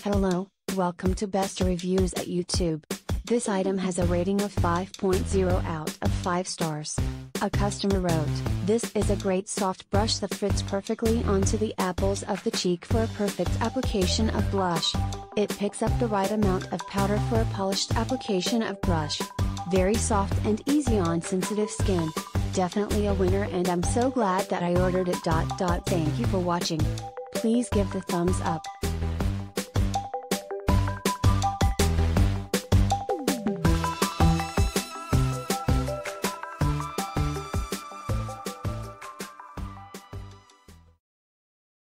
Hello, welcome to Best Reviews at YouTube. This item has a rating of 5.0 out of 5 stars. A customer wrote, "This is a great soft brush that fits perfectly onto the apples of the cheek for a perfect application of blush. It picks up the right amount of powder for a polished application of brush. Very soft and easy on sensitive skin. Definitely a winner and I'm so glad that I ordered it. Thank you for watching. Please give the thumbs up.